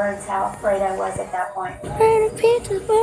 Words how afraid I was at that point. Repeat the